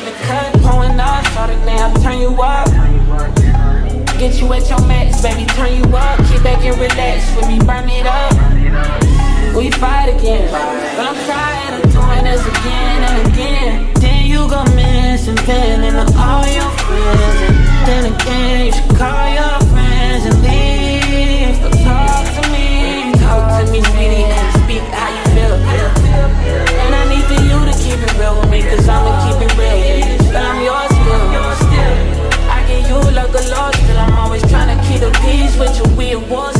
the cut, pulling up, starting now, turn you up. Get you at your max, baby, turn you up. Kick back and relax with me, burn it up. We fight again, but I'm tired of doing this again and again. Then you go miss and venting to all your friends, and then again you should call your friends and leave. But talk to me, sweetie, and speak how you feel. And I need for you to keep it real with me, cause I'ma keep it real. But I'm yours still. I get you like a loss, still I'm always trying to keep the peace with you. We at war